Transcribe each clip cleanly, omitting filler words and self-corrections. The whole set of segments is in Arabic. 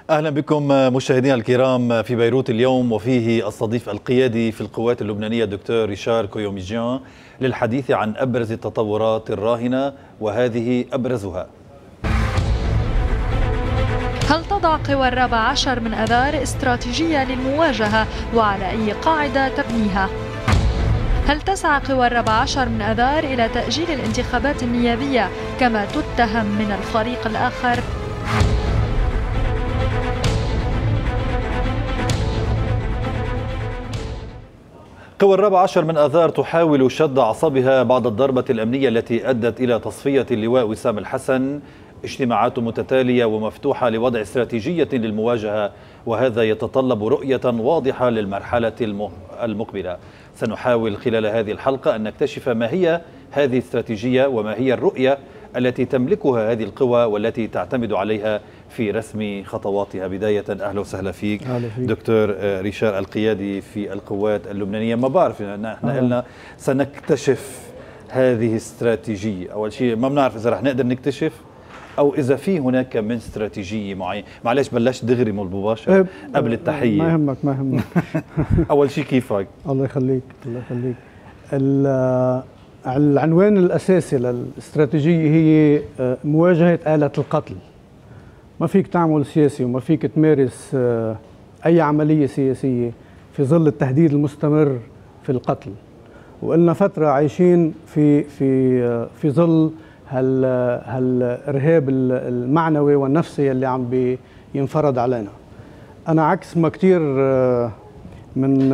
أهلا بكم مشاهدينا الكرام في بيروت اليوم، وفيه الصديق القيادي في القوات اللبنانية الدكتور ريشار كويوميجيان للحديث عن أبرز التطورات الراهنة، وهذه أبرزها. هل تضع قوى 14 من أذار استراتيجية للمواجهة، وعلى أي قاعدة تبنيها؟ هل تسعى قوى 14 من أذار إلى تأجيل الانتخابات النيابية كما تتهم من الفريق الآخر؟ قوى 14 من آذار تحاول شد أعصابها بعد الضربة الأمنية التي أدت إلى تصفية اللواء وسام الحسن. اجتماعات متتالية ومفتوحة لوضع استراتيجية للمواجهة، وهذا يتطلب رؤية واضحة للمرحلة المقبلة. سنحاول خلال هذه الحلقة أن نكتشف ما هي هذه الاستراتيجية وما هي الرؤية التي تملكها هذه القوى والتي تعتمد عليها في رسم خطواتها. بداية أهلا وسهلا فيك دكتور ريشار القيادي في القوات اللبنانية. ما بعرف نحن قلنا سنكتشف هذه الاستراتيجية، أول شيء ما بنعرف إذا رح نقدر نكتشف أو إذا في هناك من استراتيجية معينة. معلش بلشت دغري مباشر قبل التحية. ما يهمك أول شيء كيفك؟ الله يخليك الله يخليك. العنوان الأساسي للاستراتيجية هي مواجهة آلة القتل. ما فيك تعمل سياسي وما فيك تمارس أي عملية سياسية في ظل التهديد المستمر في القتل، وقلنا فترة عايشين في ظل هالإرهاب المعنوي والنفسي اللي عم بينفرض علينا. أنا عكس ما كتير من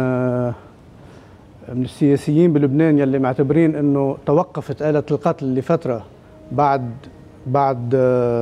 السياسيين بلبنان يلي معتبرين انه توقفت آلة القتل لفترة بعد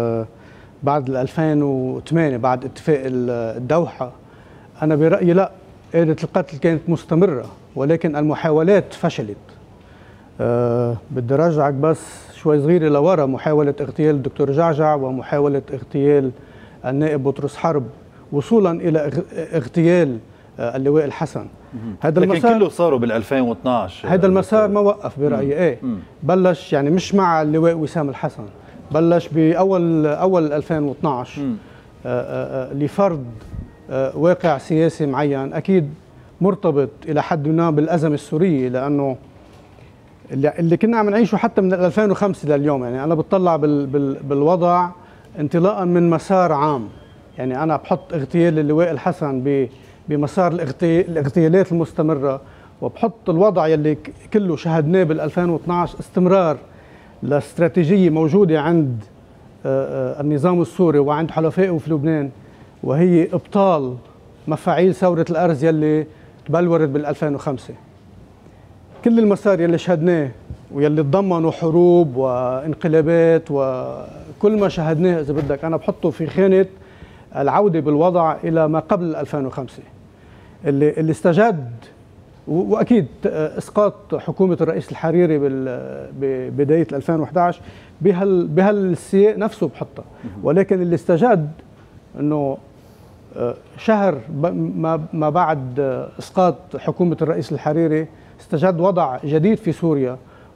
2008 بعد اتفاق الدوحة. أنا برأيي لا، آلة القتل كانت مستمرة ولكن المحاولات فشلت. بدي رجعك بس شوي صغيرة لورا، محاولة اغتيال الدكتور جعجع ومحاولة اغتيال النائب بطرس حرب وصولا إلى اغتيال اللواء الحسن. هذا المسار لكن كله صاروا بال 2012. هذا المسار ما وقف برأيي. بلش يعني مش مع اللواء وسام الحسن، بلش بأول 2012 لفرض واقع سياسي معين أكيد مرتبط إلى حد ما بالأزمة السورية، لأنه اللي كنا عم نعيشه حتى من 2005 لليوم. يعني أنا بتطلع بالوضع انطلاقا من مسار عام. يعني أنا بحط اغتيال اللواء الحسن بمسار الاغتيالات المستمرة، وبحط الوضع يلي كله شاهدناه بال 2012 استمرار لاستراتيجية موجودة عند النظام السوري وعند حلفائه في لبنان، وهي إبطال مفاعيل ثورة الأرز يلي تبلورت بال 2005. كل المسار يلي شاهدناه ويلي تضمنوا حروب وانقلابات وكل ما شاهدناه إذا بدك أنا بحطه في خانة العودة بالوضع إلى ما قبل 2005 اللي استجد. وأكيد إسقاط حكومة الرئيس الحريري ببداية 2011 بهالسياق نفسه بحطها. ولكن اللي استجد أنه شهر ما بعد إسقاط حكومة الرئيس الحريري استجد وضع جديد في سوريا،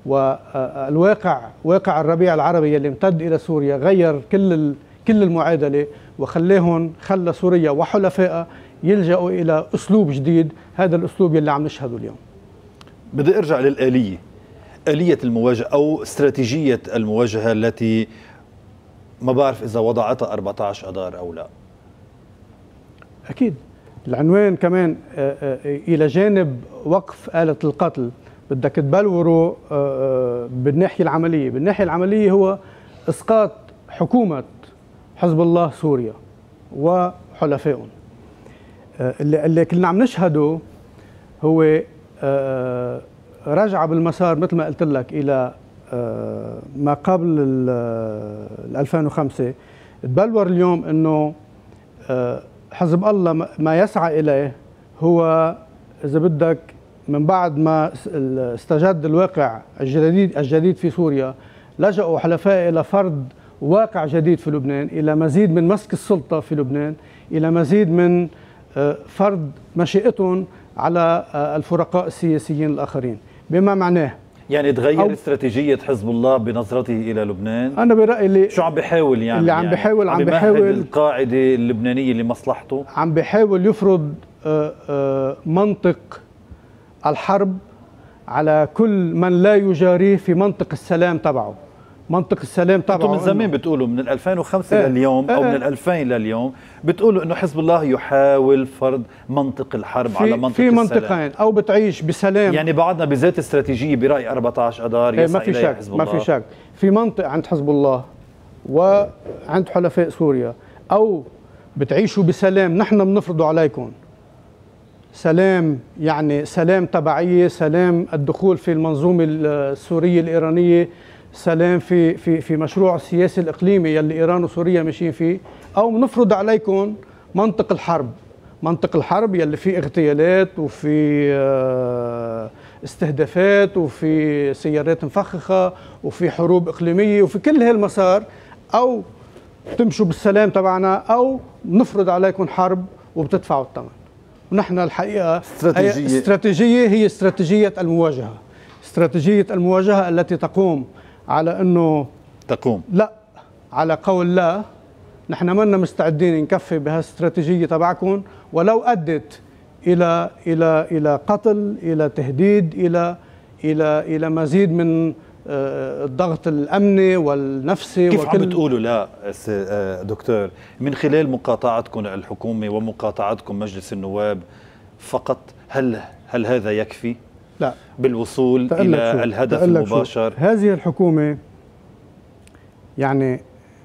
واقع الربيع العربي اللي امتد إلى سوريا غير كل المعادلة، خلى سوريا وحلفائها يلجأوا إلى أسلوب جديد. هذا الأسلوب يلي عم نشهده اليوم. بدي أرجع آلية المواجهة أو استراتيجية المواجهة التي ما بعرف إذا وضعتها 14 أذار أو لا. أكيد العنوان كمان إلى جانب وقف آلة القتل بدك تبلوره بالناحية العملية هو إسقاط حكومة حزب الله سوريا وحلفائهم. اللي كنا عم نشهده هو رجعة بالمسار مثل ما قلت لك إلى ما قبل 2005. تبلور اليوم إنه حزب الله ما يسعى إليه هو إذا بدك من بعد ما استجد الواقع الجديد في سوريا، لجأوا حلفاء إلى فرض واقع جديد في لبنان، إلى مزيد من مسك السلطة في لبنان، إلى مزيد من فرض مشيئتهم على الفرقاء السياسيين الآخرين. بما معناه يعني تغير استراتيجية حزب الله بنظرته إلى لبنان؟ أنا برأيي شو عم بيحاول يعني؟ اللي عم بيحاول القاعدة اللبنانية لمصلحته؟ عم بيحاول يفرض منطق الحرب على كل من لا يجاريه في منطق السلام تبعه. منطق السلام تبعه انتم من زمان بتقولوا من 2005 لليوم او من 2000 لليوم بتقولوا انه حزب الله يحاول فرض منطق الحرب على منطق في السلام. منطقين، او بتعيش بسلام، يعني بعدنا بذات استراتيجيه براي 14 اذار يسعى اليها حزب الله. ما في شك، في منطق عند حزب الله وعند حلفاء سوريا، او بتعيشوا بسلام نحن بنفرضه عليكم. سلام يعني سلام تبعية، سلام الدخول في المنظومة السورية الإيرانية، سلام في مشروع السياسي الإقليمي يلي إيران وسوريا ماشيين فيه، أو بنفرض عليكم منطق الحرب. منطق الحرب يلي فيه اغتيالات وفي استهدافات وفي سيارات مفخخة وفي حروب إقليمية وفي كل هالمسار، أو تمشوا بالسلام تبعنا أو نفرض عليكم حرب وبتدفعوا الثمن. ونحن الحقيقة استراتيجية هي استراتيجية المواجهة. استراتيجية المواجهة التي تقوم على أنه لا، على قول لا، نحن منا مستعدين نكفي بهالاستراتيجية تبعكم ولو أدت إلى قتل، إلى تهديد، إلى مزيد من الضغط الأمني والنفسي. كيف عم بتقولوا لا دكتور؟ من خلال مقاطعتكم الحكومة ومقاطعتكم مجلس النواب فقط، هل هذا يكفي؟ لا، بالوصول إلى الهدف المباشر؟ هذه الحكومة يعني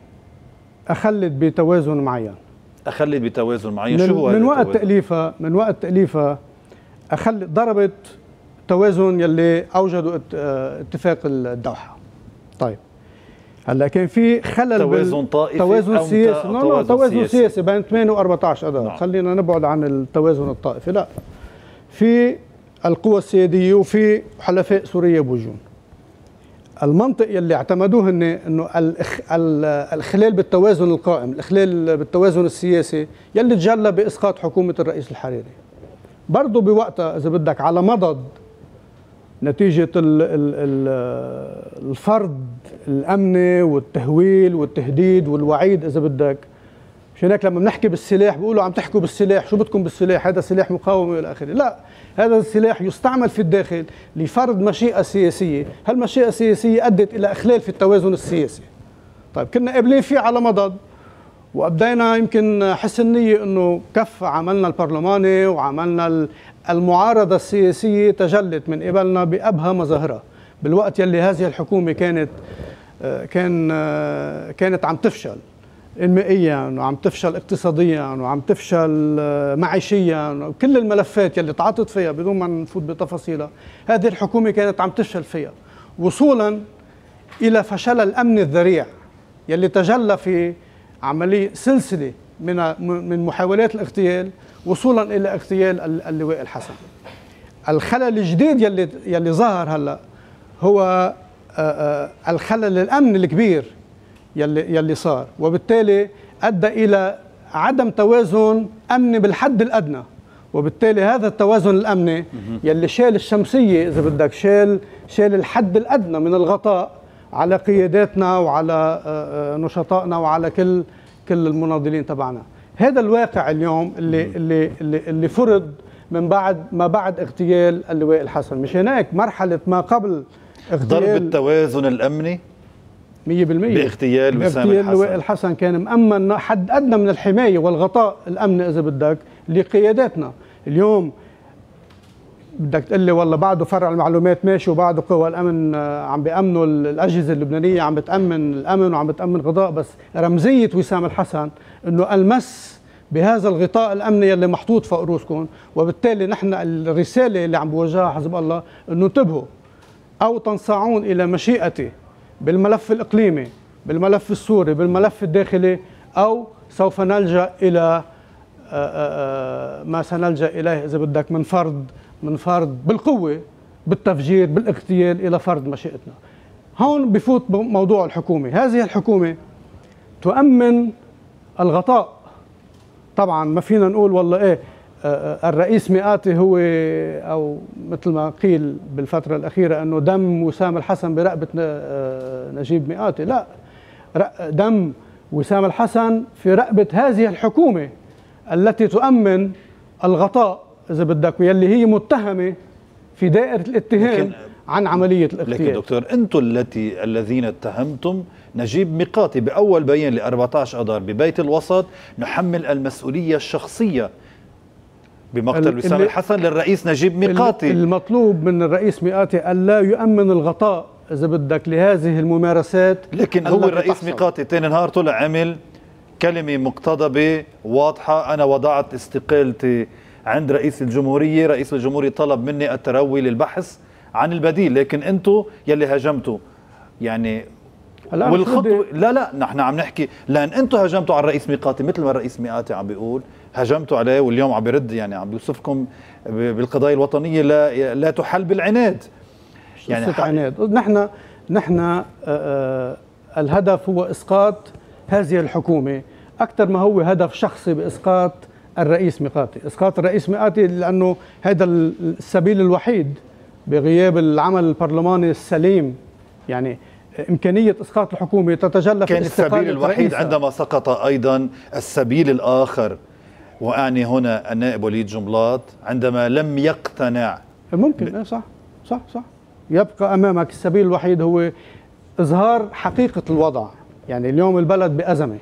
أخلت بتوازن معين. أخلت بتوازن معين. شو هو من وقت تأليفها أخلت، ضربت توازن يلي أوجدوا اتفاق الدوحة. طيب هلا كان في خلل توازن طائفي، توازن سياسي. توازن سياسي بين 8 و14 أذار. نعم. خلينا نبعد عن التوازن الطائفي. لا، في القوى السيادية وفي حلفاء سوريا بوجون. المنطق يلي اعتمدوه انه الخلال بالتوازن القائم، الخلال بالتوازن السياسي يلي تجلى باسقاط حكومة الرئيس الحريري. برضه بوقتها اذا بدك على مضض نتيجة الفرض الامني والتهويل والتهديد والوعيد اذا بدك. مشان هيك لما بنحكي بالسلاح بيقولوا عم تحكوا بالسلاح، شو بدكم بالسلاح؟ هذا سلاح مقاومة الى اخره. لا، هذا السلاح يستعمل في الداخل لفرض مشيئة سياسية، هالمشيئة السياسية أدت إلى إخلال في التوازن السياسي. طيب كنا قابلين فيه على مضض وأبدينا يمكن حسن نية إنه كف عملنا البرلماني وعملنا المعارضة السياسية تجلت من قبلنا بأبهى مظاهرها بالوقت يلي هذه الحكومة كانت عم تفشل انمائيا وعم تفشل اقتصاديا وعم تفشل معيشيا وكل الملفات يلي تعاطت فيها بدون ما نفوت بتفاصيلها. هذه الحكومة كانت عم تفشل فيها وصولا إلى فشل الأمن الذريع يلي تجلى في عملية سلسلة من محاولات الاغتيال وصولا إلى اغتيال اللواء الحسن. الخلل الجديد يلي ظهر هلا هو الخلل الأمن الكبير يلي صار، وبالتالي أدى إلى عدم توازن أمني بالحد الأدنى. وبالتالي هذا التوازن الأمني يلي شال الشمسية إذا بدك، شال الحد الأدنى من الغطاء على قياداتنا وعلى نشطائنا وعلى كل المناضلين تبعنا. هذا الواقع اليوم اللي فرض من بعد اغتيال اللواء الحسن. مش هناك مرحلة ما قبل اغتيال ضرب التوازن الأمني 100% باغتيال اللواء الحسن كان مأمن حد أدنى من الحماية والغطاء الأمني إذا بدك لقياداتنا. اليوم بدك تقول لي والله بعده فرع المعلومات ماشي وبعده قوى الأمن عم بيأمنوا الأجهزة اللبنانية عم بتأمن الأمن وعم بتأمن غطاء، بس رمزية وسام الحسن إنه المس بهذا الغطاء الأمني اللي محطوط فوق رؤوسكم. وبالتالي نحن الرسالة اللي عم بوجهها حزب الله إنه انتبهوا أو تنصاعون إلى مشيئتي بالملف الإقليمي، بالملف السوري، بالملف الداخلي، أو سوف نلجأ إلى ما سنلجأ إليه إذا بدك من فرض بالقوة، بالتفجير، بالاغتيال، إلى فرض مشيئتنا. هون بفوت موضوع الحكومة. هذه الحكومة تؤمن الغطاء. طبعا ما فينا نقول والله إيه الرئيس مئاتي هو، او مثل ما قيل بالفتره الاخيره انه دم وسام الحسن برقبه نجيب مئاتي، لا، دم وسام الحسن في رقبه هذه الحكومه التي تؤمن الغطاء اذا بدك، واللي هي متهمه في دائره الاتهام عن عمليه الاغتيال. لكن دكتور، انتم الذين اتهمتم نجيب ميقاتي باول بيان ل 14 اذار ببيت الوسط، نحمل المسؤوليه الشخصيه بمقتل وسام الحسن للرئيس نجيب ميقاتي. المطلوب من الرئيس ميقاتي ألا يؤمن الغطاء إذا بدك لهذه الممارسات. لكن هو الرئيس ميقاتي ثاني نهار طلع عمل كلمة مقتضبة واضحة: أنا وضعت استقالتي عند رئيس الجمهورية، رئيس الجمهورية طلب مني التروي للبحث عن البديل. لكن أنتم يلي هاجمتوا يعني والخطوة لا نحن عم نحكي، لأن أنتم هاجمتوا على الرئيس ميقاتي مثل ما الرئيس ميقاتي عم بيقول هاجمتوا عليه، واليوم عم بيرد، يعني عم بيوصفكم بالقضايا الوطنية لا تحل بالعناد. يعني عناد. نحن الهدف هو إسقاط هذه الحكومة أكثر ما هو هدف شخصي بإسقاط الرئيس ميقاتي. إسقاط الرئيس ميقاتي لأنه هذا السبيل الوحيد بغياب العمل البرلماني السليم. يعني إمكانية إسقاط الحكومة تتجلى في استقالة السبيل الوحيد عندما سقط أيضا السبيل الآخر، وأعني هنا النائب وليد جنبلاط، عندما لم يقتنع. ممكن صح. يبقى أمامك السبيل الوحيد هو إظهار حقيقة الوضع. يعني اليوم البلد بأزمة،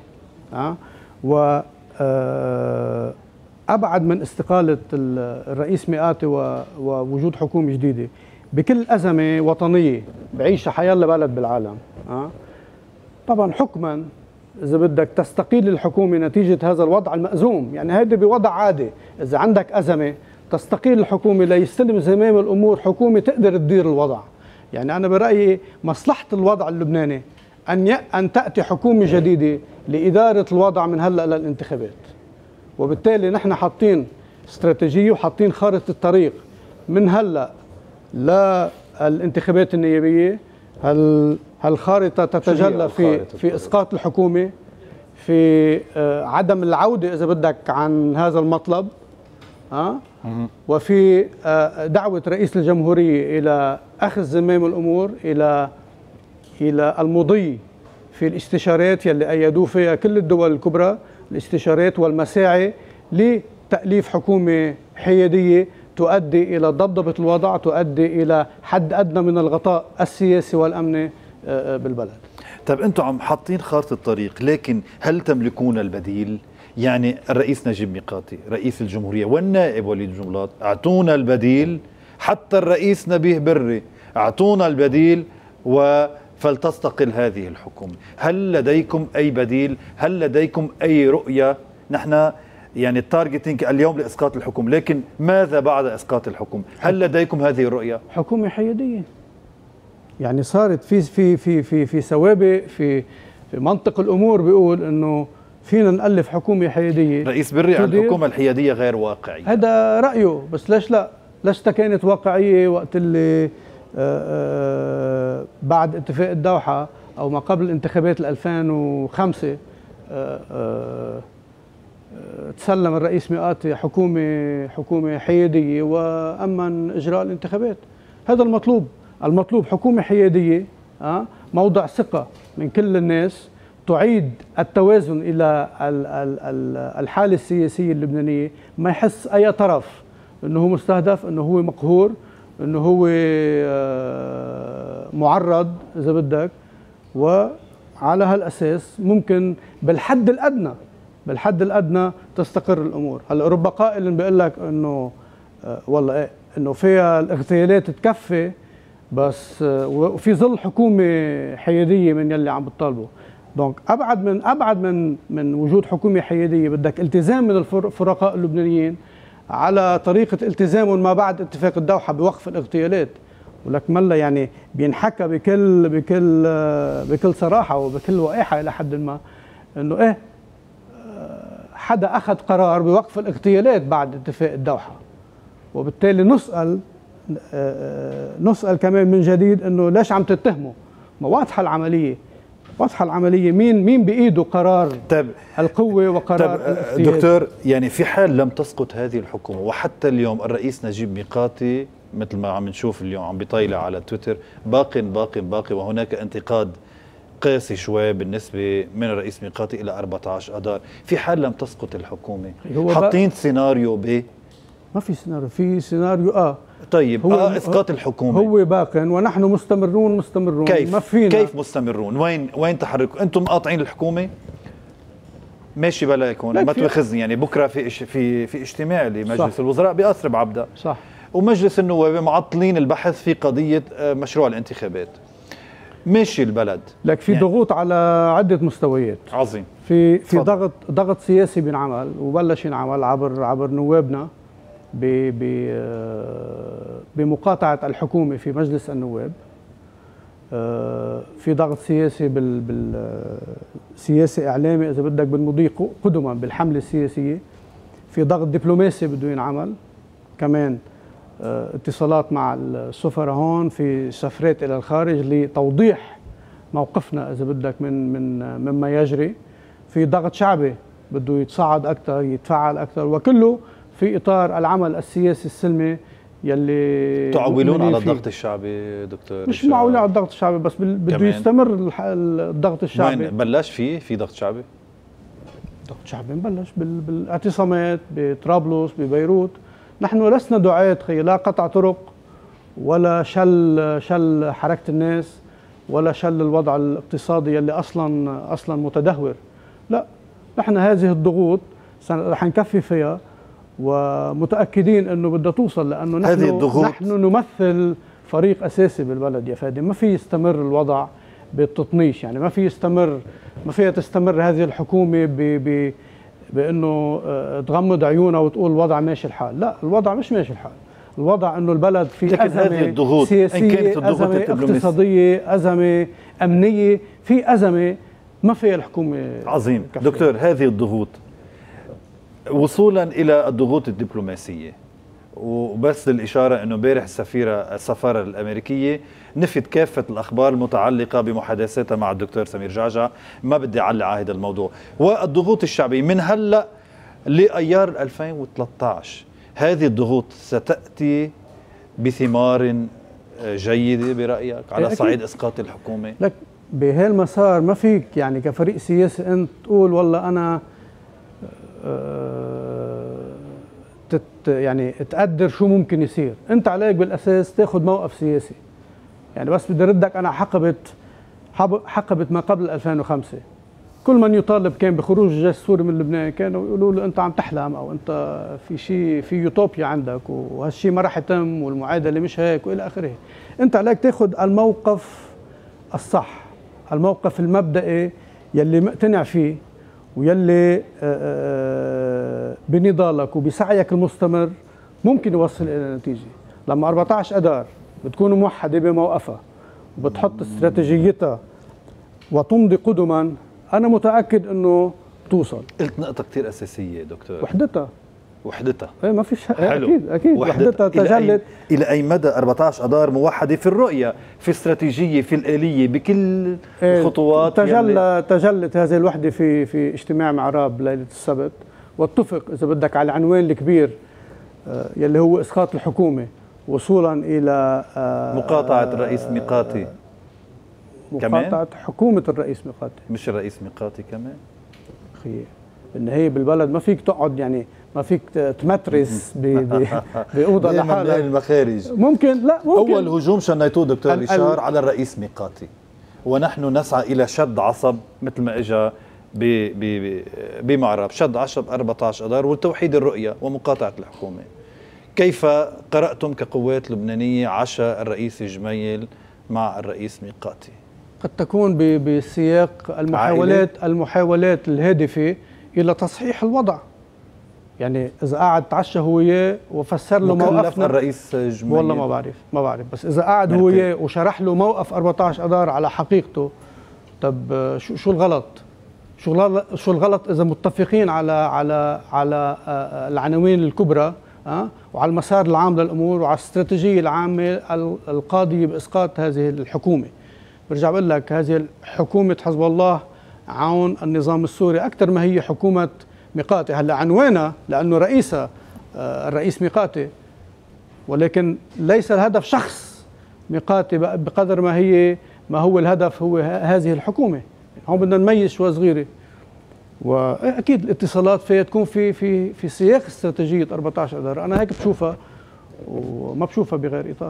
وأبعد من استقالة الرئيس ميقاتي ووجود حكومة جديدة بكل أزمة وطنية بعيشها حيالله بلد بالعالم. طبعا حكما إذا بدك تستقيل الحكومة نتيجة هذا الوضع المأزوم. يعني هذا بوضع عادي، إذا عندك أزمة تستقيل الحكومة ليستلم زمام الأمور حكومة تقدر تدير الوضع. يعني أنا برأيي مصلحة الوضع اللبناني أن تأتي حكومة جديدة لإدارة الوضع من هلأ للانتخابات. وبالتالي نحن حاطين استراتيجية وحاطين خارطة الطريق من هلأ للانتخابات النيابية. هالخارطة تتجلى في إسقاط الحكومة، في عدم العودة إذا بدك عن هذا المطلب، وفي دعوة رئيس الجمهورية إلى أخذ زمام الأمور، إلى المضي في الاستشارات يلي أيدوا فيها كل الدول الكبرى، الاستشارات والمساعي لتأليف حكومة حيادية تؤدي إلى ضبضبة الوضع، تؤدي إلى حد أدنى من الغطاء السياسي والأمني بالبلد. طيب أنتم عم حاطين خارطة الطريق، لكن هل تملكون البديل؟ يعني الرئيس نجيب ميقاتي، رئيس الجمهورية والنائب وليد جنبلاط اعطونا البديل، حتى الرئيس نبيه بري اعطونا البديل فلتستقل هذه الحكومة. هل لديكم أي بديل؟ هل لديكم أي رؤية؟ نحن يعني التارجتينج اليوم لإسقاط الحكومة، لكن ماذا بعد إسقاط الحكومة؟ هل لديكم هذه الرؤية؟ حكومة حيادية. يعني صارت في سوابق في منطق الأمور بيقول إنه فينا نألف حكومة حيادية. رئيس بري عن الحكومة الحيادية غير واقعية، هذا رأيه، بس ليش لا؟ ليش كانت واقعية وقت اللي بعد اتفاق الدوحة أو ما قبل انتخابات 2005 تسلم الرئيس ميقاتي حكومة حيادية وأمن إجراء الانتخابات. هذا المطلوب حكومة حيادية، موضع ثقة من كل الناس، تعيد التوازن إلى الحالة السياسية اللبنانية، ما يحس أي طرف أنه هو مستهدف، أنه هو مقهور، أنه هو معرض إذا بدك. وعلى هالأساس ممكن بالحد الأدنى تستقر الأمور. هلا رب قائل بيقول لك أنه والله إيه، أنه فيها الاغتيالات تكفي، بس وفي ظل حكومة حيادية من يلي عم بتطالبه. دونك أبعد من وجود حكومة حيادية بدك التزام من الفرقاء اللبنانيين على طريقة التزامهم ما بعد اتفاق الدوحة بوقف الاغتيالات. ولك ملا يعني بينحكى بكل صراحة وبكل وقاحة إلى حد ما إنه إيه، حدا أخذ قرار بوقف الاغتيالات بعد اتفاق الدوحة. وبالتالي نسأل كمان من جديد إنه ليش عم تتهموا؟ ما واضحة العملية. واضحه العمليه، مين بايده قرار القوه وقرار الافتيات. دكتور، يعني في حال لم تسقط هذه الحكومه وحتى اليوم الرئيس نجيب ميقاتي مثل ما عم نشوف اليوم عم بيطيلع على تويتر باقي وهناك انتقاد قاسي شوي بالنسبه من الرئيس ميقاتي الى 14 اذار، في حال لم تسقط الحكومه حاطين سيناريو ب؟ ما في سيناريو، في سيناريو طيب اسقاط الحكومه هو باق ونحن مستمرون. كيف ما فينا كيف مستمرون؟ وين تحركوا؟ انتم مقاطعين الحكومه ماشي بلاكم، ما تاخذني يعني بكره في اجتماع لمجلس الوزراء بأسرب عبده، صح، ومجلس النواب معطلين البحث في قضيه مشروع الانتخابات. ماشي البلد، لك في يعني ضغوط على عده مستويات. عظيم. في ضغط سياسي بينعمل وبلش ينعمل عبر نوابنا بمقاطعه الحكومه في مجلس النواب. في ضغط سياسي سياسي اعلامي اذا بدك بالمضي قدما بالحمله السياسيه. في ضغط دبلوماسي بده ينعمل كمان، اتصالات مع السفراء هون، في سفرات الى الخارج لتوضيح موقفنا اذا بدك مما يجري. في ضغط شعبي بده يتصاعد اكثر، يتفعل اكثر، وكله في اطار العمل السياسي السلمي يلي تعولون على الضغط الشعبي دكتور؟ مش معولين على الضغط الشعبي بس بده يستمر الضغط الشعبي. وين بلش في ضغط شعبي؟ ضغط شعبي بلش بالاعتصامات بطرابلس ببيروت. نحن لسنا دعاة لا قطع طرق ولا شل حركة الناس ولا شل الوضع الاقتصادي يلي اصلا متدهور. لا، نحن هذه الضغوط رح نكفي فيها ومتأكدين انه بدها توصل، لانه نحن نمثل فريق اساسي بالبلد يا فادي. ما في يستمر الوضع بالتطنيش، يعني ما فيها تستمر هذه الحكومة بانه تغمض عيونها وتقول الوضع ماشي الحال. لا، الوضع مش ماشي الحال. الوضع انه البلد في أزمة سياسية، أزمة اقتصادية، أزمة أمنية، في أزمة ما فيها الحكومة. عظيم دكتور. هذه الضغوط وصولا إلى الضغوط الدبلوماسية، وبس للإشارة أنه امبارح السفارة الأمريكية نفت كافة الأخبار المتعلقة بمحادثاتها مع الدكتور سمير جعجع. ما بدي أعلق على هذا الموضوع. والضغوط الشعبية من هلأ لأيار 2013، هذه الضغوط ستأتي بثمار جيدة برأيك على صعيد إسقاط الحكومة؟ لك بهالمسار ما فيك يعني كفريق سياسي أنت تقول والله أنا يعني تقدر شو ممكن يصير. أنت عليك بالأساس تاخذ موقف سياسي. يعني بس بدي ردك، أنا حقبت ما قبل 2005 كل من يطالب كان بخروج الجيش السوري من لبنان كانوا يقولوا له انت عم تحلم او انت في شيء في يوتوبيا عندك وهالشيء ما راح يتم والمعادله مش هيك والى اخره. انت عليك تاخذ الموقف الصح، الموقف المبدئي يلي مقتنع فيه ويلي بنضالك وبسعيك المستمر ممكن يوصل الى نتيجه. لما 14 اذار بتكون موحده بموقفها وبتحط استراتيجيتها وتمضي قدما، أنا متأكد إنه توصل. قلت نقطة كثير أساسية دكتور، وحدتها. إيه ما فيش حلو. أكيد وحدتها تجلت. إلى أي مدى 14 أذار موحدة في الرؤية، في استراتيجية، في الآلية، بكل الخطوات؟ تجلت هذه الوحدة في اجتماع معراب ليلة السبت، واتفق إذا بدك على العنوان الكبير يلي هو إسقاط الحكومة وصولا إلى مقاطعة الرئيس ميقاتي. مقاطعة حكومة الرئيس ميقاتي، مش الرئيس ميقاتي كمان. أخي بالنهاية بالبلد ما فيك تقعد، يعني ما فيك تمترس بأوضة لحالك. المخارج ممكن. لا ممكن. أول هجوم شنيتوه دكتور ريشار على الرئيس ميقاتي، ونحن نسعى إلى شد عصب مثل ما إجا بمعرب، شد عصب 14 أذار وتوحيد الرؤية ومقاطعة الحكومة. كيف قرأتم كقوات لبنانية عشاء الرئيس جميل مع الرئيس ميقاتي؟ قد تكون بسياق المحاولات الهادفة إلى تصحيح الوضع. يعني إذا قعد تعشى هو وياه وفسر له موقفنا الرئيس جميل، والله ما بعرف بس إذا قعد هو وياه وشرح له موقف 14 أذار على حقيقته، طب شو الغلط؟ شو الغلط إذا متفقين على العناوين الكبرى وعلى المسار العام للأمور وعلى الاستراتيجية العامة القاضية بإسقاط هذه الحكومة. برجع بقول لك هذه حكومة حزب الله عون النظام السوري أكثر ما هي حكومة ميقاتي. هلا عنوانها لأنه رئيسها الرئيس ميقاتي، ولكن ليس الهدف شخص ميقاتي بقدر ما هو الهدف هو هذه الحكومة. هون بدنا نميز شوي صغيرة، واكيد الاتصالات فيها تكون في سياق استراتيجية 14 اذار. انا هيك بشوفها وما بشوفها بغير اطار.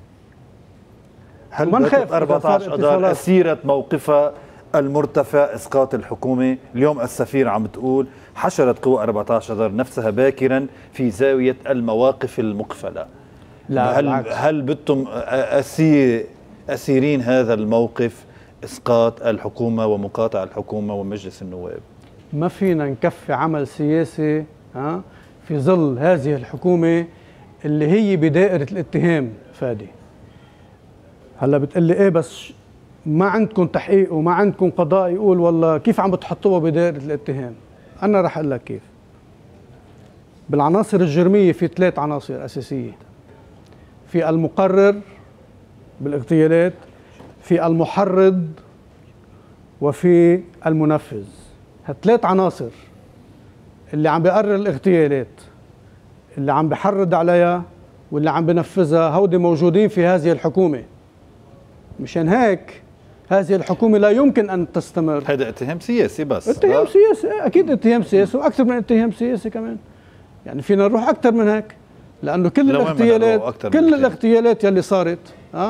هل باتت 14 اذار اسيرة موقفها المرتفع اسقاط الحكومة؟ اليوم السفير عم تقول حشرت قوى 14 اذار نفسها باكرا في زاوية المواقف المقفلة. لا هل بدتم اسيرين هذا الموقف اسقاط الحكومة ومقاطعة الحكومة ومجلس النواب؟ ما فينا نكفي عمل سياسي في ظل هذه الحكومة اللي هي بدائرة الاتهام. فادي هلا بتقلي ايه بس ما عندكم تحقيق وما عندكم قضاء يقول والله كيف عم بتحطوها بدائرة الاتهام؟ انا رح اقول لك كيف. بالعناصر الجرمية في 3 عناصر اساسية: في المقرر بالاغتيالات، في المحرض، وفي المنفذ. هالثلاث عناصر اللي عم بيقرر الاغتيالات، اللي عم بحرض عليها، واللي عم بنفذها، هودي موجودين في هذه الحكومة. مشان هيك هذه الحكومة لا يمكن أن تستمر. هذا اتهام سياسي بس. اتهام سياسي، أكيد اتهام سياسي، وأكثر من اتهام سياسي كمان. يعني فينا نروح أكثر من هيك، لأنه كل الاغتيالات يلي صارت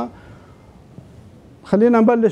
خلينا نبلش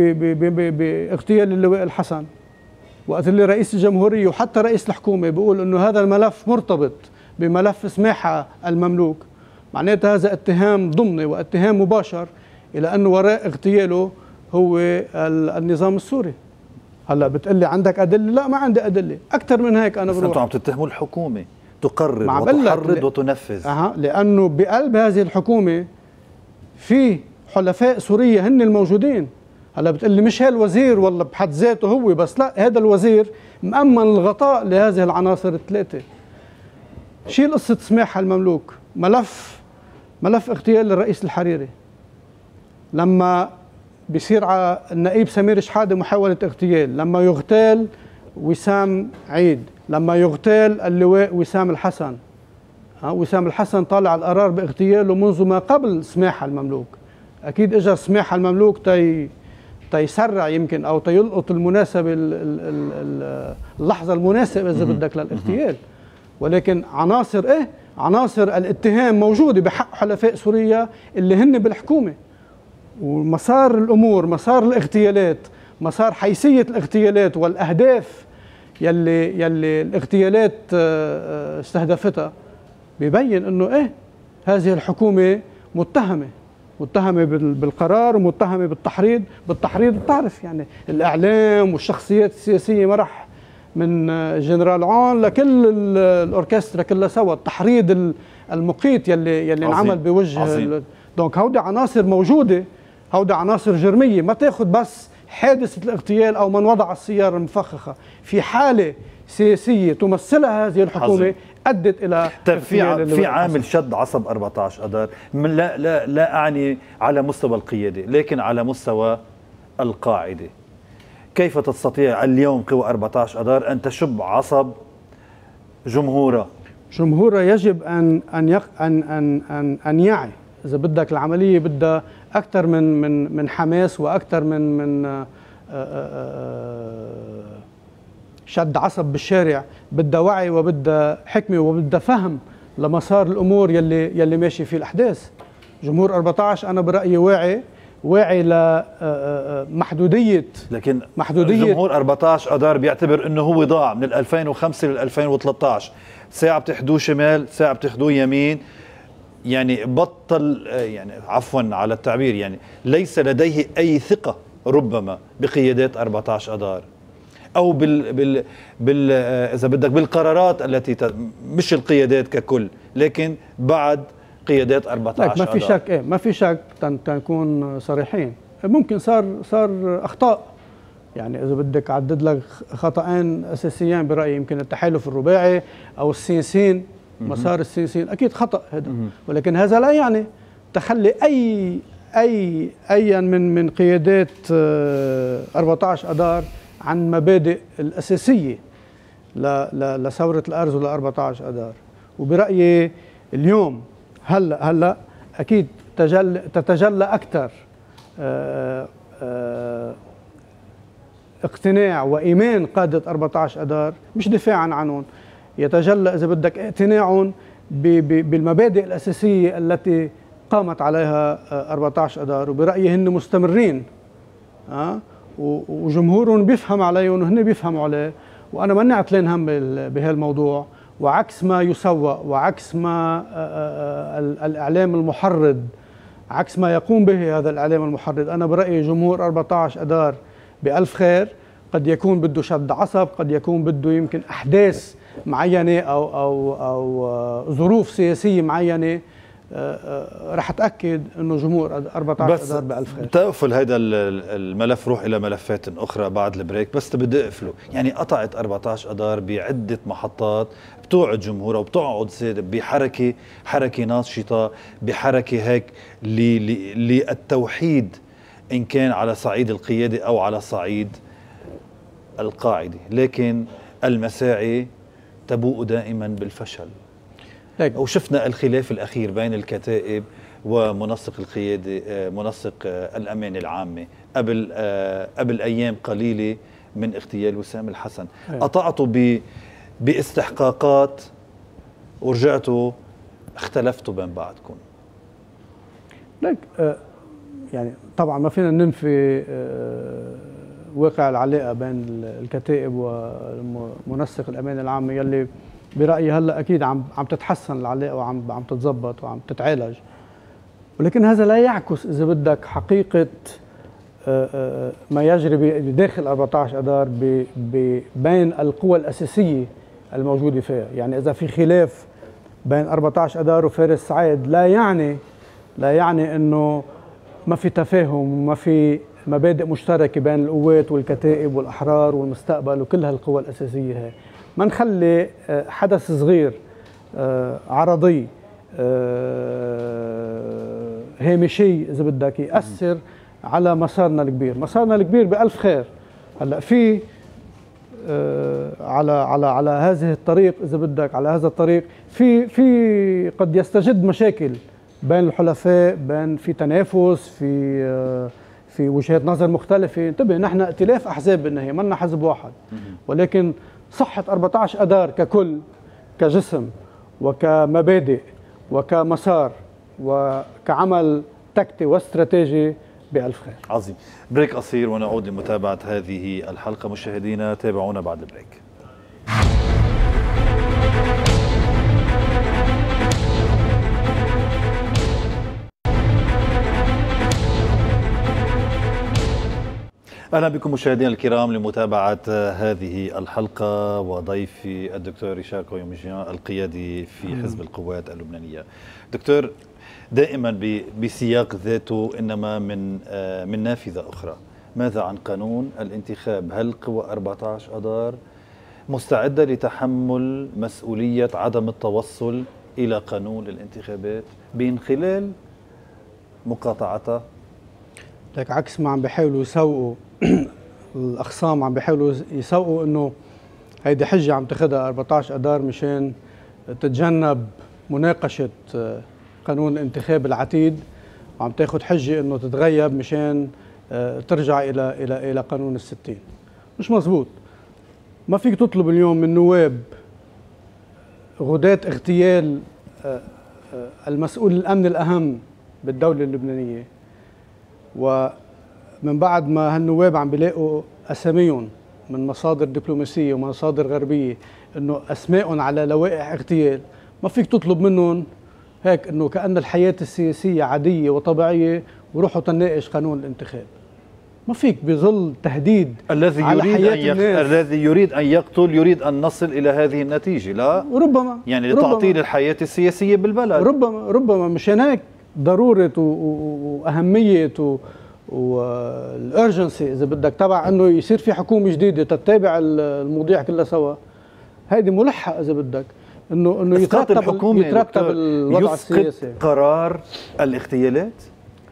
باغتيال اللواء الحسن. وقت اللي رئيس الجمهورية وحتى رئيس الحكومة بيقول انه هذا الملف مرتبط بملف سماحة المملوك، معناتها هذا اتهام ضمني واتهام مباشر الى انه وراء اغتياله هو النظام السوري. هلا بتقلي عندك ادله؟ لا، ما عندي ادله. اكثر من هيك انا بروح. انتم عم تتهموا الحكومة تقرر وتحرض وتنفذ. لانه بقلب هذه الحكومة في حلفاء سوريا هن الموجودين. هلا بتقلي مش هالوزير والله بحد ذاته هو بس، لا، هذا الوزير مأمن الغطاء لهذه العناصر الثلاثة. شيل قصة سماحة المملوك، ملف اغتيال الرئيس الحريري، لما بيصير على النقيب سمير شحادة محاولة اغتيال، لما يغتال وسام عيد، لما يغتال اللواء وسام الحسن. وسام الحسن طالع القرار باغتياله منذ ما قبل سماحة المملوك. اكيد اجى سماحة المملوك تيسرع يمكن او تيلقط المناسبة اللحظة المناسبة اذا بدك للاغتيال. ولكن عناصر الاتهام موجودة بحق حلفاء سوريا اللي هن بالحكومة. ومسار الامور، مسار الاغتيالات، مسار حيثية الاغتيالات والاهداف يلي الاغتيالات استهدفتها بيبين انه هذه الحكومة متهمة بالقرار ومتهمة بالتحريض. بتعرف يعني الإعلام والشخصيات السياسية مرح من جنرال عون لكل الأوركسترا كلها سوا، التحريض المقيت يلي انعمل بوجه. دونك هودي عناصر موجودة، هودي عناصر جرمية. ما تاخذ بس حادثة الاغتيال أو من وضع السيارة المفخخة، في حالة سياسية تمثلها هذه الحكومة أدت إلى في عامل شد عصب 14 اذار. لا أعني على مستوى القيادة، لكن على مستوى القاعدة. كيف تستطيع اليوم قوى 14 اذار أن تشب عصب جمهورها؟ يجب أن يعي. إذا بدك العملية بدها أكثر من حماس وأكثر من شد عصب بالشارع، بدها وعي وبدها حكمة وبدها فهم لمسار الأمور يلي ماشي فيه الأحداث. جمهور 14 أنا برأيي واعي لمحدودية، لكن جمهور 14 اذار بيعتبر انه هو ضاع من 2005 ل 2013. ساعة بتحدوه شمال، ساعة بتحدوه يمين، يعني بطل، يعني عفوا على التعبير، يعني ليس لديه أي ثقة ربما بقيادات 14 اذار أو إذا بدك بالقرارات التي مش القيادات ككل، لكن بعد قيادات 14 ما في شك ما في شك تنكون صريحين. ممكن صار أخطاء، يعني إذا بدك أعدد لك خطأين أساسيين برأيي، يمكن التحالف الرباعي أو مسار السينسين، أكيد خطأ هذا. ولكن هذا لا يعني تخلي ايا من قيادات 14 اذار عن مبادئ الاساسيه لثوره الارز ولا 14 اذار. وبرايي اليوم هلا اكيد تتجلى اكثر اقتناع وايمان قاده 14 اذار، مش دفاعا عنهم، يتجلى اذا بدك اقتناعهم بالمبادئ الاساسيه التي قامت عليها 14 اذار، وبرايي هن مستمرين وجمهورهم بيفهم عليهم وهن بيفهموا عليه، وانا ماني عتلان هم بهالموضوع. وعكس ما يسوق وعكس ما الاعلام المحرض، عكس ما يقوم به هذا الاعلام المحرض، انا برايي جمهور 14 اذار بألف خير. قد يكون بده شد عصب، قد يكون بده يمكن احداث معينه او ظروف سياسيه معينه، رح اتاكد انه جمهور 14 اذار بألف خير. تقفل هذا الملف، روح الى ملفات اخرى بعد البريك. بس بدي اقفله، يعني قطعت 14 اذار بعده محطات بتوعد جمهورها وبتقعد حركه ناشطه، بحركه هيك للتوحيد، ان كان على صعيد القياده او على صعيد القاعده، لكن المساعي تبوء دائما بالفشل. وشفنا الخلاف الأخير بين الكتائب ومنسق القيادة، منسق الأمان العامة قبل أيام قليلة من اغتيال وسام الحسن. قطعتوا باستحقاقات ورجعتوا اختلفتوا بين بعضكم. لك يعني طبعا ما فينا ننفي واقع العلاقة بين الكتائب ومنسق الأمان العامة، يلي برأيي هلا أكيد عم تتحسن العلاقة وعم تتظبط وعم تتعالج، ولكن هذا لا يعكس إذا بدك حقيقة ما يجري بداخل 14 أذار بين القوى الأساسية الموجودة فيها. يعني إذا في خلاف بين 14 أذار وفارس سعيد لا يعني إنه ما في تفاهم وما في مبادئ مشتركة بين القوات والكتائب والأحرار والمستقبل وكل هالقوى الأساسية هاي. ما نخلي حدث صغير عرضي هامشي إذا بدك يأثر على مسارنا الكبير. مسارنا الكبير بألف خير. هلا في على هذه الطريق إذا بدك، على هذا الطريق في قد يستجد مشاكل بين الحلفاء، في تنافس، في وجهات نظر مختلفة. انتبه، نحن ائتلاف أحزاب بالنهاية، منا حزب واحد، ولكن صحة 14 أذار ككل، كجسم وكمبادئ وكمسار وكعمل تكتي واستراتيجي بألف خير. عظيم. بريك قصير ونعود لمتابعة هذه الحلقة. مشاهدينا تابعونا بعد البريك. أهلا بكم مشاهدينا الكرام لمتابعة هذه الحلقة، وضيفي الدكتور ريشار كويومجيان القيادي في حزب القوات اللبنانية. دكتور، دائما بسياق ذاته إنما من نافذة أخرى، ماذا عن قانون الانتخاب؟ هل قوى 14 أذار مستعدة لتحمل مسؤولية عدم التوصل إلى قانون الانتخابات من خلال مقاطعتها؟ لك عكس ما عم بيحاولوا يسوقوا الأخصام، عم بيحاولوا يسوقوا إنه هيدي حجة عم تاخذها 14 أذار مشان تتجنب مناقشة قانون الانتخاب العتيد، وعم تاخذ حجة إنه تتغيب مشان ترجع إلى قانون ال60. مش مزبوط. ما فيك تطلب اليوم من نواب غداة اغتيال المسؤول الأمن الأهم بالدولة اللبنانية، ومن بعد ما هالنواب عم بيلاقوا أساميهم من مصادر دبلوماسية ومصادر غربية إنه أسمائهم على لوائح اغتيال، ما فيك تطلب منهم هيك إنه كأن الحياة السياسية عادية وطبيعية وروحوا تناقش قانون الانتخاب. ما فيك بظل تهديد الذي يريد أن يقتل، يريد أن نصل إلى هذه النتيجة. لا ربما يعني لتعطيل الحياة السياسية بالبلد. ربما مشان هيك ضرورة وأهمية والأرجنسي إذا بدك تبع إنه يصير في حكومة جديدة تتابع المواضيع كلها سوا. هيدي ملحة إذا بدك إنه يترتب الوضع السياسي. قرار الاغتيالات.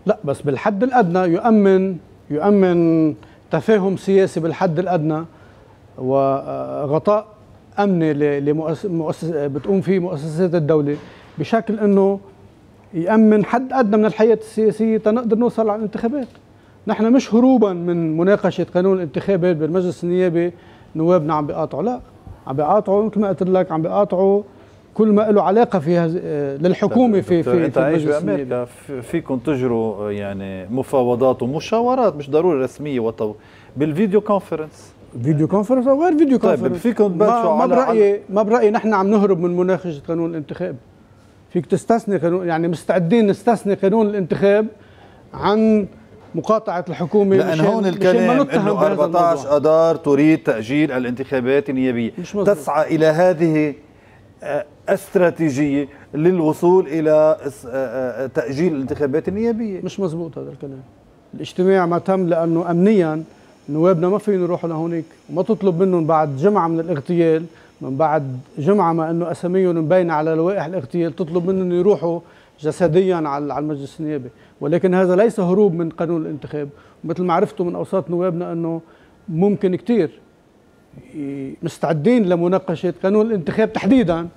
لا بس بالحد الادنى يؤمن تفاهم سياسي بالحد الادنى وغطاء امني بتقوم فيه مؤسسات الدوله بشكل انه يامن حد ادنى من الحياه السياسيه تنقدر نوصل على الانتخابات. نحن مش هروبا من مناقشه قانون الانتخابات بالمجلس النيابي نوابنا عم بيقاطعوا، لا عم بيقاطعوا مثل ما قلت لك، عم بيقاطعوا كل ما له علاقه فيها للحكومه في انت عايش بامريكا، فيكم تجروا يعني مفاوضات ومشاورات مش ضروري رسميه بالفيديو كونفرنس، فيديو كونفرنس او غير فيديو كونفرنس. طيب فيكم تبلشوا ما برايي نحن عم نهرب من مناقشه قانون الانتخاب. فيك تستثني قانون، يعني مستعدين نستثني قانون الانتخاب عن مقاطعة الحكومة، لأن هون الكلام أنه 14 أذار تريد تأجيل الانتخابات النيابية، تسعى إلى هذه استراتيجية للوصول إلى تأجيل الانتخابات النيابية. مش مزبوط هذا الكلام. الاجتماع ما تم لأنه أمنيا نوابنا ما فين يروحوا لهونيك، وما تطلب منهم بعد جمعة من الاغتيال، من بعد جمعة ما أنه أساميهم مبينة على لوائح الاغتيال، تطلب منهم يروحوا جسديا على المجلس النيابي. ولكن هذا ليس هروب من قانون الانتخاب. مثل ما عرفتوا من أوساط نوابنا أنه ممكن كتير مستعدين لمناقشة قانون الانتخاب تحديدا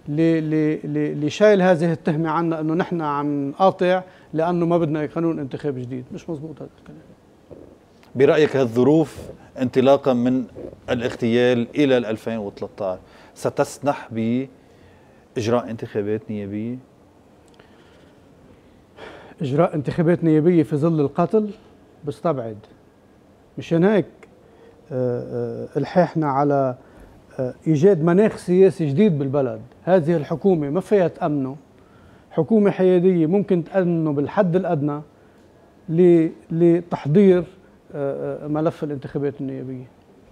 لشايل هذه التهمة عنا أنه نحن عم نقاطع لأنه ما بدنا قانون انتخاب جديد. مش مزبوط هذا الكلام. برأيك هالظروف انطلاقا من الاغتيال إلى 2013 ستسنح بإجراء انتخابات نيابية؟ إجراء انتخابات نيابية في ظل القتل بستبعد. مشان هيك الحاحنا على إيجاد مناخ سياسي جديد بالبلد. هذه الحكومة ما فيها تأمنه، حكومة حيادية ممكن تأمنه بالحد الأدنى لتحضير ملف الانتخابات النيابية.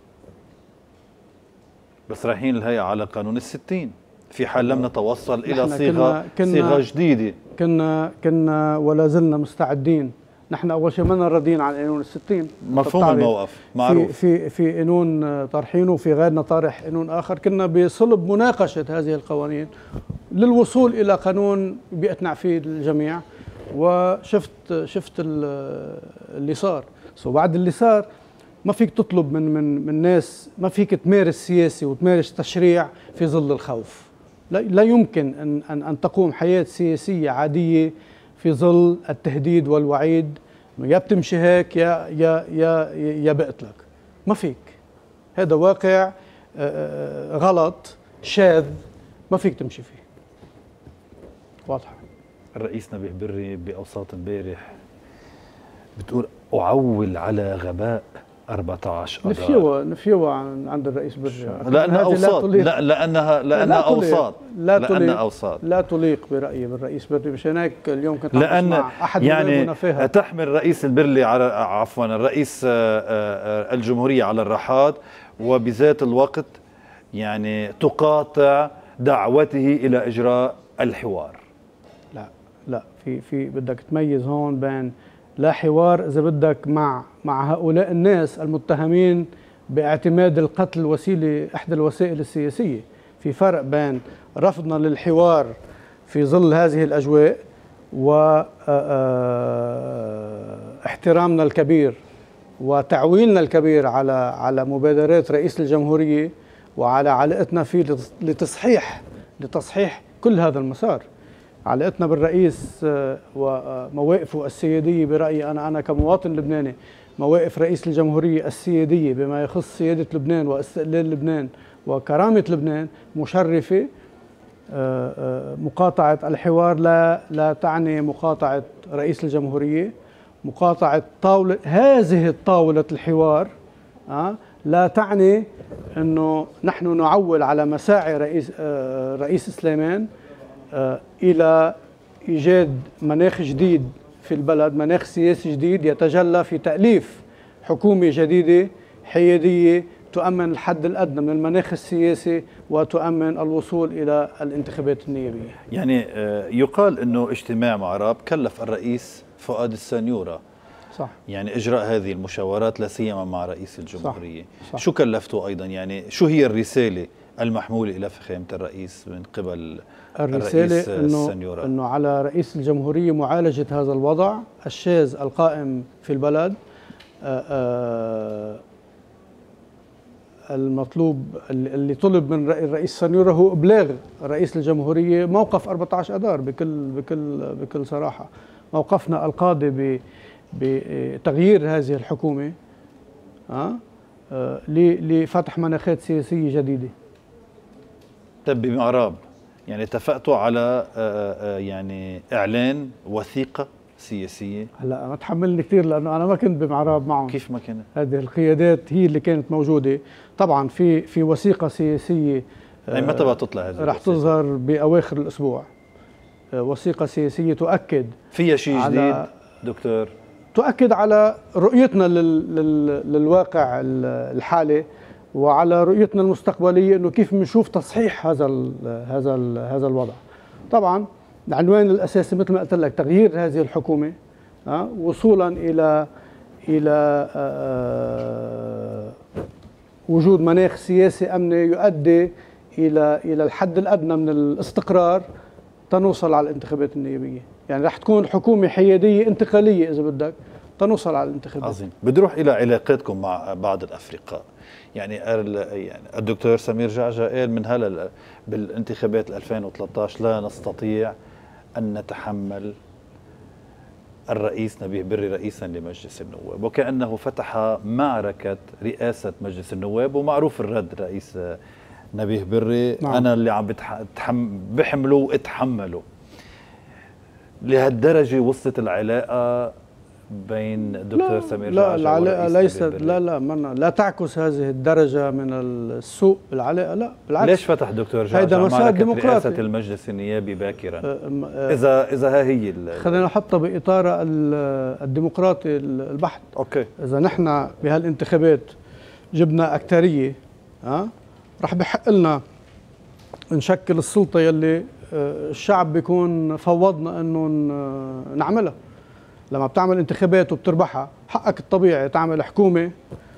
بس رايحين الهيئة على قانون ال60 في حال لم نتوصل إلى صيغة جديدة. كنا ولا زلنا مستعدين. نحن أول شيء ما راضيين عن قانون ال60. مفهوم الموقف معروف. في قانون طارحينه وفي غيرنا طارح قانون آخر. كنا بصلب مناقشة هذه القوانين للوصول إلى قانون بيقتنع فيه الجميع. وشفت اللي صار. بعد اللي صار ما فيك تطلب من ناس، ما فيك تمارس سياسي وتمارس تشريع في ظل الخوف. لا يمكن أن تقوم حياة سياسية عادية في ظل التهديد والوعيد. يا بتمشي هيك يا بقتلك. ما فيك. هذا واقع غلط شاذ ما فيك تمشي فيه. واضحة. الرئيس نبيه بري بأوساط امبارح بتقول أعول على غباء 14 أذار. نفيوة عند الرئيس بري. لأنها أوساط. لأنها أوساط. لا تليق برأيي بالرئيس بري. مشان هيك اليوم كنت لأن مع أحد يعني تحمل رئيس البرلي على الرئيس الجمهورية على الرحاد، وبذات الوقت يعني تقاطع دعوته إلى إجراء الحوار. لا في بدك تميز هون بين لا حوار إذا بدك مع هؤلاء الناس المتهمين باعتماد القتل وسيلة إحدى الوسائل السياسية. في فرق بين رفضنا للحوار في ظل هذه الأجواء واحترامنا الكبير وتعويلنا الكبير على مبادرات رئيس الجمهورية وعلى علاقتنا فيه لتصحيح كل هذا المسار. علاقتنا بالرئيس ومواقفه السيادية برأيي أنا كمواطن لبناني، مواقف رئيس الجمهورية السيادية بما يخص سيادة لبنان واستقلال لبنان وكرامة لبنان مشرفة. مقاطعة الحوار لا تعني مقاطعة رئيس الجمهورية. مقاطعة هذه الطاولة الحوار لا تعني أنه نحن نعول على مساعي رئيس سليمان إلى إيجاد مناخ جديد في البلد، مناخ سياسي جديد يتجلى في تأليف حكومة جديدة حيادية تؤمن الحد الأدنى من المناخ السياسي وتؤمن الوصول إلى الانتخابات النيابية. يعني يقال أنه اجتماع معراب كلف الرئيس فؤاد السنيورة صح. يعني إجراء هذه المشاورات لا سيما مع رئيس الجمهورية. صح. شو كلفته أيضا؟ يعني شو هي الرسالة المحمول إلى فخامة الرئيس من قبل الرسالة السنيورة؟ أنه على رئيس الجمهورية معالجة هذا الوضع الشاذ القائم في البلد. المطلوب اللي طلب من الرئيس السنيورة هو إبلاغ رئيس الجمهورية موقف 14 أذار. بكل صراحة موقفنا القاضي بتغيير هذه الحكومة لفتح مناخات سياسية جديدة. طيب بمعراب يعني اتفقتوا على يعني إعلان وثيقة سياسية؟ هلا ما تحملني كثير لأنه أنا ما كنت بمعراب معهم. كيف ما كانت؟ هذه القيادات هي اللي كانت موجودة. طبعا في وثيقة سياسية يعني متى بقى تطلع هذه؟ رح تظهر بأواخر الأسبوع. وثيقة سياسية تؤكد فيها شيء جديد دكتور؟ تؤكد على رؤيتنا للواقع الحالي وعلى رؤيتنا المستقبلية انه كيف بنشوف تصحيح هذا الوضع. طبعا العنوان الاساسي مثل ما قلت لك تغيير هذه الحكومة وصولا الى وجود مناخ سياسي امني يؤدي الى الحد الادنى من الاستقرار تنوصل على الانتخابات النيابية. يعني رح تكون حكومة حيادية انتقالية إذا بدك تنوصل على الانتخابات. عظيم. بدي أروح إلى علاقاتكم مع بعض الأفرقاء. يعني الدكتور سمير جعجع قال من هلا بالانتخابات 2013 لا نستطيع أن نتحمل الرئيس نبيه بري رئيسا لمجلس النواب، وكأنه فتح معركة رئاسة مجلس النواب. ومعروف الرد رئيس نبيه بري نعم. أنا اللي عم بحمله واتحمله. لهالدرجة وصلت العلاقة بين الدكتور سمير جعجع العلاقة ليست لا تعكس هذه الدرجة من السوء بالعلاقة. لا بالعكس. ليش فتح دكتور جعجع معركة رئاسة المجلس النيابي باكرا؟ إذا ها هي خلينا نحطها بإطار الديمقراطي البحت. أوكي. إذا نحن بهالانتخابات جبنا أكترية رح بحق لنا نشكل السلطة يلي الشعب بيكون فوضنا انه نعملها. لما بتعمل انتخابات وبتربحها حقك الطبيعي تعمل حكومة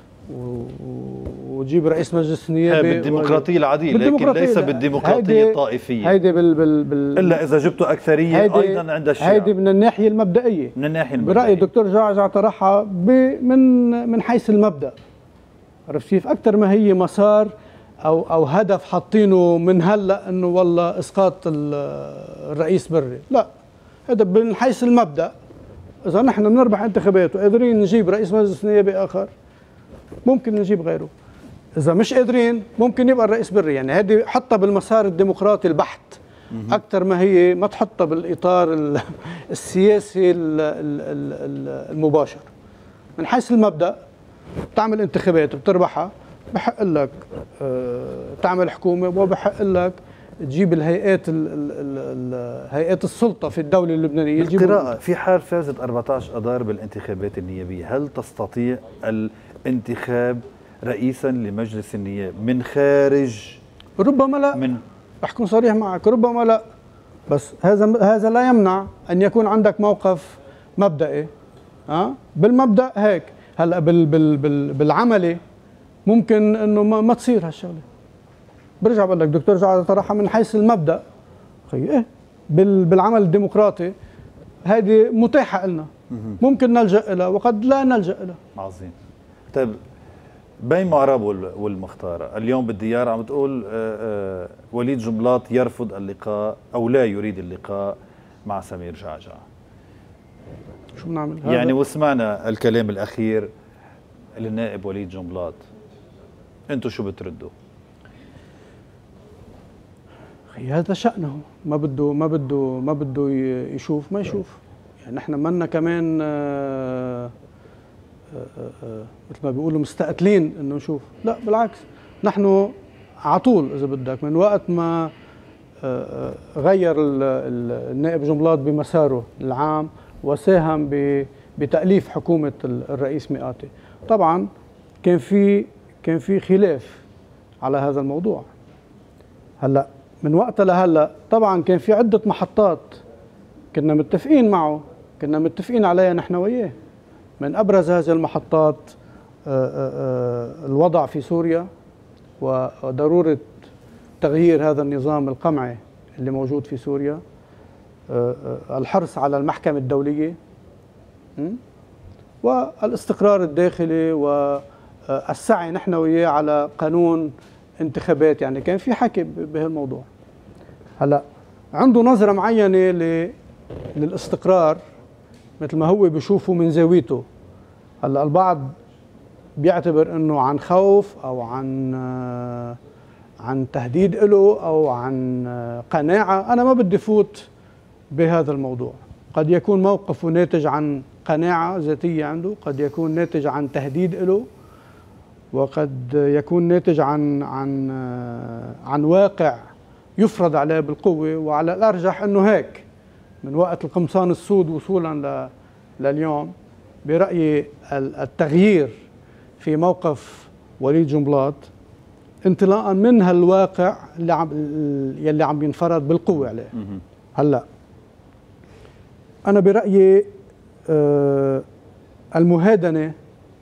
وتجيب رئيس مجلس نيابي بالديمقراطية العادية، لكن ليس بالديمقراطية الطائفية. هيدي إلا إذا جبتوا أكثرية أيضا عند الشيعة. هيدي من الناحية المبدئية. برأيي الدكتور جعجع طرحها من حيث المبدأ. عرفت كيف؟ أكثر ما هي مسار أو هدف حاطينه من هلا إنه والله إسقاط الرئيس بري. لا، هذا من حيث المبدأ. إذا نحن بنربح انتخابات وقادرين نجيب رئيس مجلس نيابي آخر ممكن نجيب غيره. إذا مش قادرين ممكن يبقى الرئيس بري. يعني هذه حطها بالمسار الديمقراطي البحت أكثر ما هي ما تحطها بالإطار السياسي المباشر. من حيث المبدأ بتعمل انتخابات وبتربحها بحق لك تعمل حكومة وبحق لك تجيب الهيئات هيئات السلطة في الدولة اللبنانية. القراءة في حال فازت 14 أذار بالانتخابات النيابية، هل تستطيع الانتخاب رئيسا لمجلس النياب من خارج؟ ربما لا. رح أكون صريح معك، ربما لا. بس هذا لا يمنع أن يكون عندك موقف مبدئي. بالمبدأ هيك. هلا بالعملي ممكن انه ما تصير هالشغله. برجع بقول لك دكتور جعجع طرحها من حيث المبدا. ايه بالعمل الديمقراطي هذه متاحه لنا، ممكن نلجا لها وقد لا نلجا لها. عظيم. طيب بين معرب والمختار اليوم بالديار عم تقول وليد جنبلاط يرفض اللقاء او لا يريد اللقاء مع سمير جعجع. شو بنعمل؟ يعني وسمعنا الكلام الاخير للنائب وليد جنبلاط، انتوا شو بتردوا؟ هذا شأنه. ما بده يشوف ما يشوف. يعني نحن منا كمان مثل ما بيقولوا مستقتلين انه نشوف. لا بالعكس، نحن على طول اذا بدك من وقت ما غير النائب جنبلاط بمساره العام وساهم بتأليف حكومة الرئيس مئاتي. طبعا كان في خلاف على هذا الموضوع. هلا من وقتها لهلا طبعا كان في عدة محطات كنا متفقين معه، كنا متفقين عليها نحن وياه. من أبرز هذه المحطات الوضع في سوريا وضرورة تغيير هذا النظام القمعي اللي موجود في سوريا، الحرص على المحكمة الدولية، والاستقرار الداخلي، والسعي نحن وياه على قانون انتخابات. يعني كان في حكي بهالموضوع. هلا عنده نظرة معينة للاستقرار مثل ما هو بيشوفه من زاويته. هلا البعض بيعتبر انه عن خوف او عن تهديد له او عن قناعة. انا ما بدي فوت بهذا الموضوع. قد يكون موقفه ناتج عن قناعة ذاتية عنده، قد يكون ناتج عن تهديد له، وقد يكون ناتج عن واقع يفرض عليه بالقوة. وعلى الأرجح أنه هيك من وقت القمصان السود وصولا لليوم. برأيي التغيير في موقف وليد جنبلاط انطلاقا من هالواقع يلي عم ينفرض بالقوة عليه. هلا أنا برأيي المهادنة،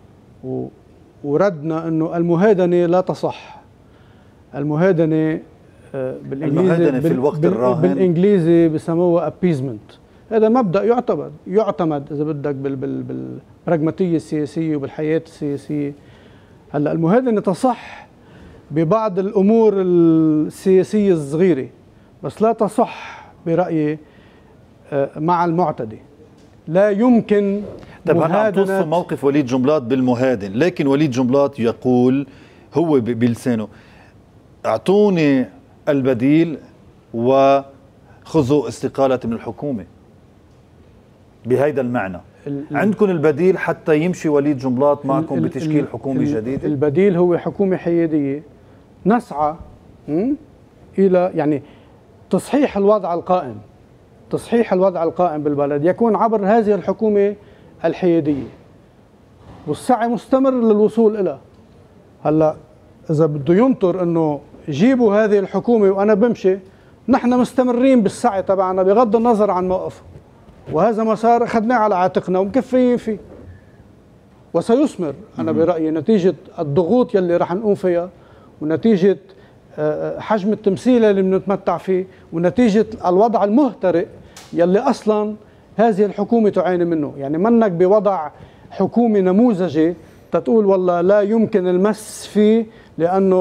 وردنا أنه المهادنة لا تصح. المهادنة بالإنجليزي في الوقت الراهن بالإنجليزي بسموها appeasement. هذا مبدأ يعتمد إذا بدك بالبراغماتية السياسية وبالحياة السياسية. هلا المهادنة تصح ببعض الأمور السياسية الصغيرة، بس لا تصح برأيي مع المعتدي. لا يمكن. طيب هلا عم توصف موقف وليد جنبلاط بالمهادن، لكن وليد جنبلاط يقول هو بلسانه اعطوني البديل وخذوا استقالة من الحكومة. بهيدا المعنى عندكم البديل حتى يمشي وليد جنبلاط معكم بتشكيل حكومة جديدة؟ البديل هو حكومة حيادية نسعى إلى يعني تصحيح الوضع القائم. تصحيح الوضع القائم بالبلد يكون عبر هذه الحكومة الحيادية، والسعي مستمر للوصول إلى. هلا إذا بده ينطر إنه جيبوا هذه الحكومة وأنا بمشي، نحن مستمرين بالسعي تبعنا بغض النظر عن موقفه، وهذا مسار أخذناه على عاتقنا ومكفيين فيه وسيثمر. أنا برأيي نتيجة الضغوط يلي رح نقوم فيها، ونتيجة حجم التمثيل اللي بنتمتع فيه، ونتيجة الوضع المهترئ يلي أصلا هذه الحكومة تعاني منه. يعني منك بوضع حكومة نموذجي تقول والله لا يمكن المس فيه لأنه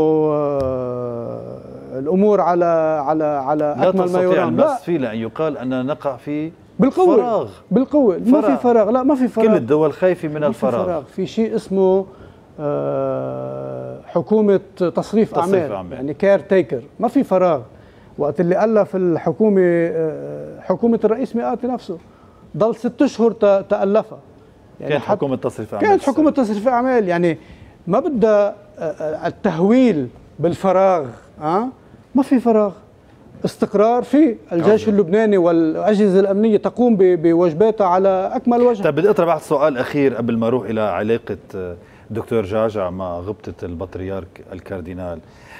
الأمور على أكمل ما يرام. لا المس فيه، لأن يقال أننا نقع في بالقوة. فراغ. بالقوة. ما في فراغ. لا ما في فراغ. كل الدول خايفة من الفراغ. في شيء اسمه حكومة تصريف أعمال، يعني كير تيكر. ما في فراغ. وقت اللي ألف الحكومة حكومة الرئيس مئاتي نفسه ضل 6 أشهر تألفها. يعني كانت حكومة تصريف أعمال. كانت حكومة تصريف أعمال. يعني ما بدها التهويل بالفراغ. ما في فراغ. استقرار في الجيش اللبناني والأجهزة الأمنية تقوم بواجباتها على أكمل وجه. طيب بدي أطرح بعض سؤال أخير قبل ما أروح إلى علاقة دكتور جعجع مع غبطة البطريرك الكاردينال.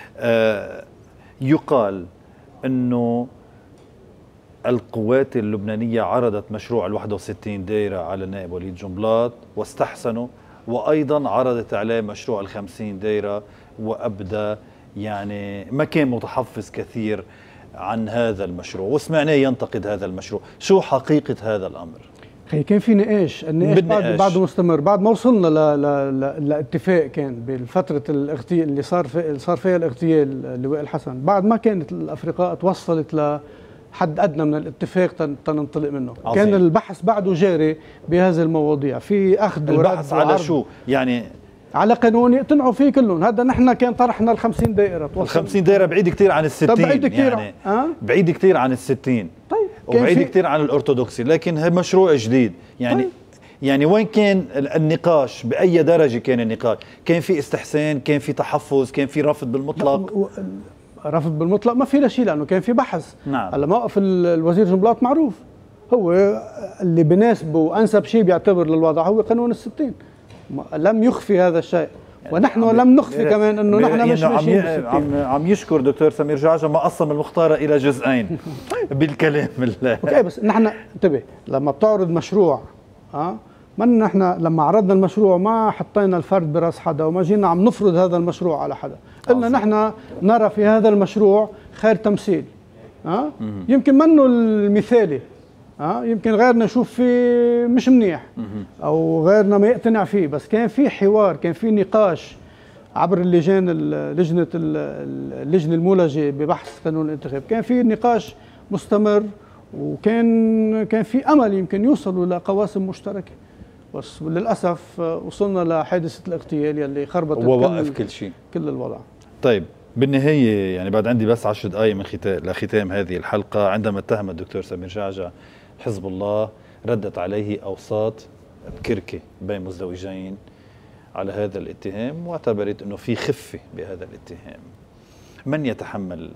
يقال أنه القوات اللبنانية عرضت مشروع 61 دايرة على النائب وليد جنبلاط واستحسنوا، وأيضا عرضت عليه مشروع 50 دايرة وأبدى يعني ما كان متحفظ كثير عن هذا المشروع، وسمعناه ينتقد هذا المشروع. شو حقيقة هذا الأمر؟ كان في نقاش. النقاش بعده مستمر بعد ما وصلنا لاتفاق. كان بالفترة الاغتيال اللي صار فيها الاغتيال لواء الحسن، بعد ما كانت الأفرقاء توصلت لحد أدنى من الاتفاق تننطلق منه. عظيم. كان البحث بعده جاري بهذه المواضيع، في أخذ ورد. البحث على شو؟ يعني على قانون يقتنعوا فيه كلهم. هذا نحن كان طرحنا ال50 دائرة. ال50 دائرة بعيد كثير عن ال60. بعيد كثير يعني بعيد كثير عن ال60. طيب وبعيد كثير عن الأرثوذكسي، لكن هي مشروع جديد. يعني طيب. يعني وين كان النقاش؟ بأي درجة كان النقاش؟ كان في استحسان؟ كان في تحفظ؟ كان في رفض بالمطلق؟ رفض بالمطلق ما في لا شيء، لأنه كان في بحث. نعم. هلا موقف الوزير جنبلاط معروف، هو اللي بناسبه وأنسب شيء بيعتبر للوضع هو قانون ال60. لم يخفي هذا الشيء، ونحن لم نخفي كمان انه نحن مش ماشيين. عم يشكر دكتور سمير جعجع ما قسم المختارة الى جزئين بالكلام. اوكي، بس نحن انتبه لما بتعرض مشروع من نحن لما عرضنا المشروع ما حطينا الفرد براس حدا، وما جينا عم نفرض هذا المشروع على حدا. قلنا نحن نرى في هذا المشروع خير تمثيل. يمكن منه المثالي، يمكن غيرنا يشوف فيه مش منيح او غيرنا ما يقتنع فيه، بس كان في حوار، كان في نقاش عبر اللجنه المولجه ببحث قانون الانتخاب، كان في نقاش مستمر، وكان في امل يمكن يوصلوا لقواسم مشتركه، بس للاسف وصلنا لحادثه الاغتيال يلي خربطت ووقف كل شيء، كل الوضع. طيب بالنهايه يعني بعد عندي بس 10 دقائق من لختام هذه الحلقه، عندما اتهم الدكتور سمير جعجع حزب الله ردت عليه اوساط بكركه بين مزدوجين على هذا الاتهام، واعتبرت انه في خفه بهذا الاتهام. من يتحمل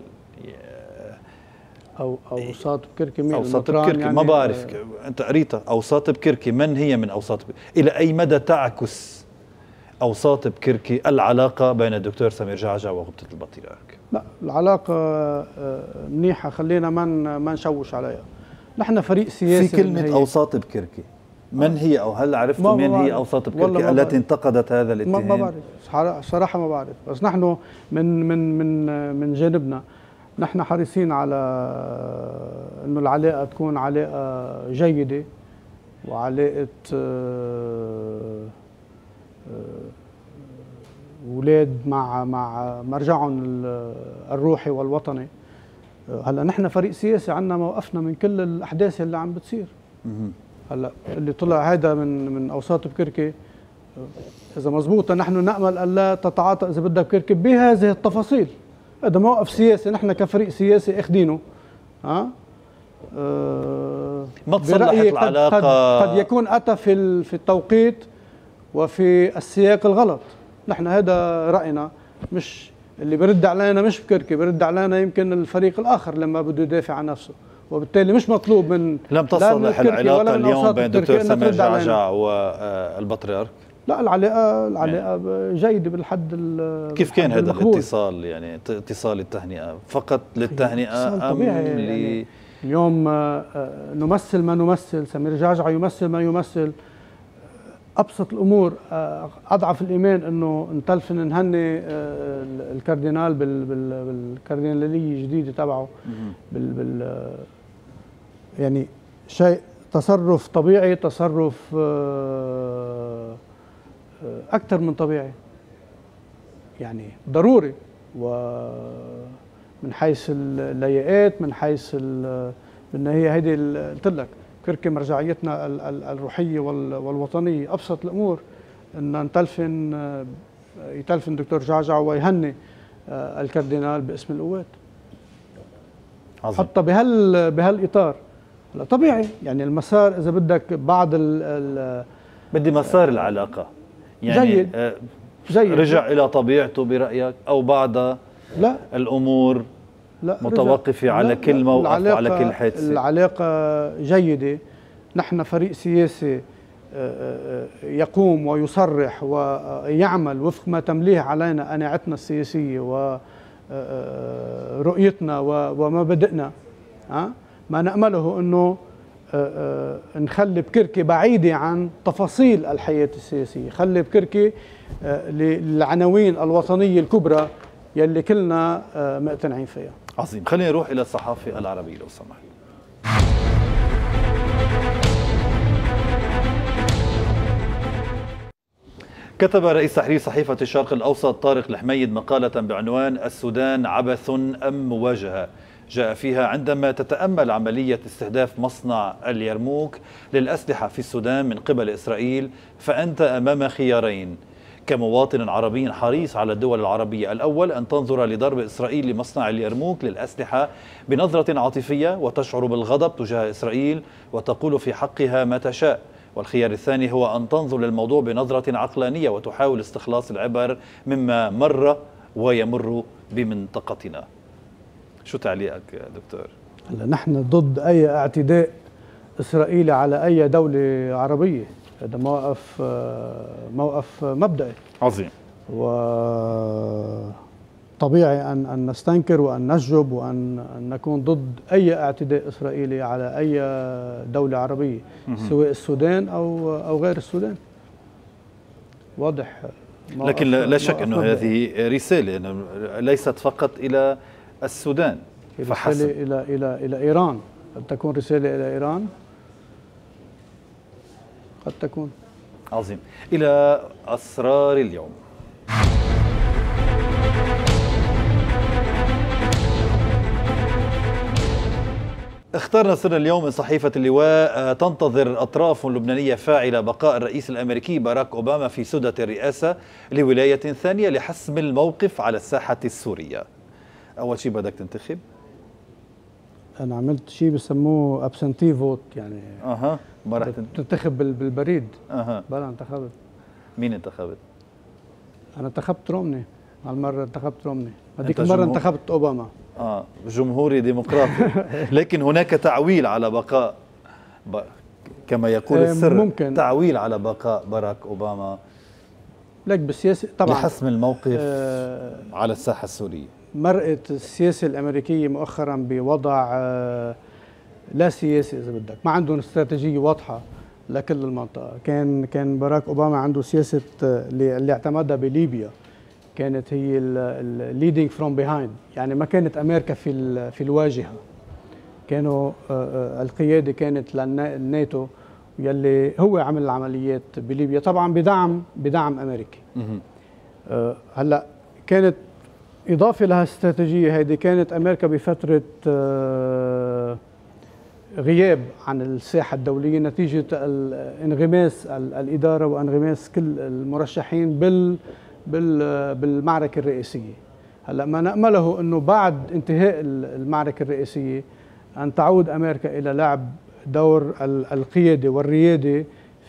اوساط بكركه؟ مين اوساط بكركه؟ يعني ما بعرف، انت قريتها اوساط بكركه، من هي من اوساط الى اي مدى تعكس اوساط بكركه العلاقه بين الدكتور سمير جعجع وغبطه البطريرك؟ لا، العلاقه منيحه، خلينا ما نشوش عليها. نحن فريق سياسي. في كلمه اوساط بكركه، من هي او هل عرفتوا من هي اوساط بكركه التي انتقدت هذا الاتهام؟ ما بعرف صراحه، ما بعرف، بس نحن من جانبنا نحن حريصين على انه العلاقه تكون علاقه جيده، وعلاقه اولاد مع مرجعهم الروحي والوطني. هلا نحن فريق سياسي، عندنا موقفنا من كل الاحداث اللي عم بتصير. هلا اللي طلع هذا من اوساط بكركه، اذا مضبوطه نحن نامل الا تتعاطى اذا بدها بكركه بهذه التفاصيل. هذا موقف سياسي، نحن كفريق سياسي اخذينه. ما تصلحت العلاقه، قد يكون اتى في التوقيت وفي السياق الغلط. نحن هذا راينا، مش اللي برد علينا مش بكركه، برد علينا يمكن الفريق الاخر لما بده يدافع عن نفسه، وبالتالي مش مطلوب من لم تصلح العلاقه اليوم بين الدكتور سمير جعجع والبطريرك. لا، العلاقه جيده بالحد. كيف كان هذا الاتصال؟ يعني اتصال التهنئه فقط للتهنئه ام يعني اليوم نمثل ما نمثل، سمير جعجع يمثل ما يمثل. ابسط الامور، اضعف الايمان انه نتلفن نهني الكاردينال بالكارديناليه الجديده تبعه، يعني شيء تصرف طبيعي، تصرف اكثر من طبيعي، يعني ضروري، ومن حيث اللياقات، من حيث بالنهايه هيدي قلت لك كركه مرجعيتنا الروحيه والوطنيه. ابسط الامور ان يتلفن دكتور جعجع ويهني الكاردينال باسم القوات. حتى بهالاطار. لا طبيعي، يعني المسار اذا بدك بعض بدي مسار العلاقه يعني جيد رجع الى طبيعته برايك، او بعض الامور متوقفة على كل موقف وعلى كل حادثة؟ العلاقة جيدة. نحن فريق سياسي يقوم ويصرح ويعمل وفق ما تمليه علينا قناعتنا السياسية ورؤيتنا ومبادئنا. ما نأمله أنه نخلي بكركة بعيدة عن تفاصيل الحياة السياسية، خلي بكركة للعناوين الوطنية الكبرى يلي كلنا مقتنعين فيها. عظيم. خلينا نروح إلى الصحافة العربية لو سمحت. كتب رئيس تحرير صحيفة الشرق الأوسط طارق الحميد مقالة بعنوان السودان عبث أم مواجهة، جاء فيها عندما تتأمل عملية استهداف مصنع اليرموك للأسلحة في السودان من قبل إسرائيل، فأنت أمام خيارين كمواطن عربي حريص على الدول العربية. الأول أن تنظر لضرب إسرائيل لمصنع اليرموك للأسلحة بنظرة عاطفية وتشعر بالغضب تجاه إسرائيل وتقول في حقها ما تشاء، والخيار الثاني هو أن تنظر للموضوع بنظرة عقلانية وتحاول استخلاص العبر مما مر ويمر بمنطقتنا. شو تعليقك دكتور؟ هلا نحن ضد أي اعتداء إسرائيلي على أي دولة عربية، هذا موقف مبدئي. عظيم. وطبيعي أن نستنكر وأن نشجب وأن نكون ضد أي اعتداء إسرائيلي على أي دولة عربية، سواء السودان أو غير السودان. واضح لكن لا شك أنه هذه رسالة ليست فقط إلى السودان فحسب. رسالة إلى إيران، قد تكون رسالة إلى إيران، قد تكون. عظيم. إلى أسرار اليوم. اخترنا سر اليوم من صحيفة اللواء: تنتظر أطراف لبنانية فاعلة بقاء الرئيس الأمريكي باراك أوباما في سدة الرئاسة لولاية ثانية لحسم الموقف على الساحة السورية. أول شيء بدك تنتخب؟ أنا عملت شيء بسموه أبسنتي فوت، يعني ما راح تنتخب بالبريد. بلا انتخبت. مين انتخبت؟ أنا انتخبت رومني، هالمرة انتخبت رومني، هذيك المرة انتخبت أوباما. جمهوري ديمقراطي. لكن هناك تعويل على بقاء كما يقول السر، ممكن تعويل على بقاء باراك أوباما لك بالسياسة طبعا لحسم الموقف على الساحة السورية. مرقت السياسة الأمريكية مؤخرا بوضع لا سياسي إذا بدك، ما عندهم استراتيجية واضحة لكل المنطقة. كان باراك أوباما عنده سياسة اللي اعتمدها بليبيا، كانت هي leading from behind، يعني ما كانت أمريكا في الواجهة، كانوا القيادة كانت للناتو يلي هو عمل العمليات بليبيا، طبعا بدعم أمريكي. هلا كانت إضافة لها الاستراتيجية هذه، كانت أمريكا بفترة غياب عن الساحة الدولية نتيجة انغماس الإدارة وانغماس كل المرشحين بالمعركة الرئيسية. هلا ما نأمله أنه بعد انتهاء المعركة الرئيسية أن تعود أمريكا إلى لعب دور القيادة والريادة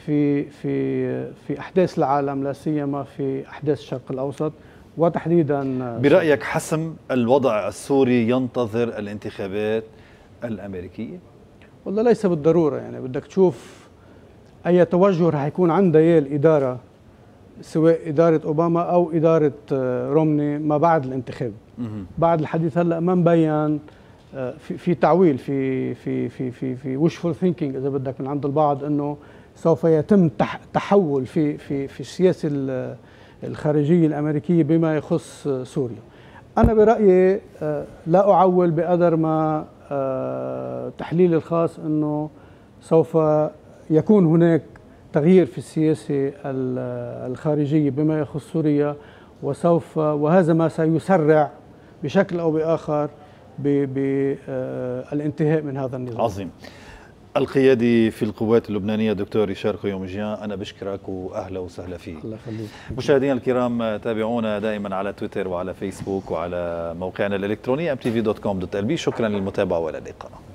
في أحداث العالم، لا سيما في أحداث الشرق الأوسط وتحديدا. برأيك حسم الوضع السوري ينتظر الانتخابات الأمريكية؟ والله ليس بالضرورة، يعني بدك تشوف أي توجه رح يكون عندها الإدارة، سواء إدارة أوباما أو إدارة رومني ما بعد الانتخاب. بعد الحديث هلا ما مبين، في تعويل في wishful thinking إذا بدك من عند البعض، إنه سوف يتم تحول في السياسة الخارجية الأمريكية بما يخص سوريا. أنا برأيي لا أعول بقدر ما تحليلي الخاص أنه سوف يكون هناك تغيير في السياسة الخارجية بما يخص سوريا، وهذا ما سيسرع بشكل أو بآخر بالانتهاء من هذا النظام. عظيم. القيادي في القوات اللبنانية دكتور ريشار خيومجيان، أنا بشكرك وأهلا وسهلا فيك. الله يخليك. مشاهدينا الكرام، تابعونا دائما على تويتر وعلى فيسبوك وعلى موقعنا الإلكتروني mtv.com.lb. شكرا للمتابعة والى اللقاء.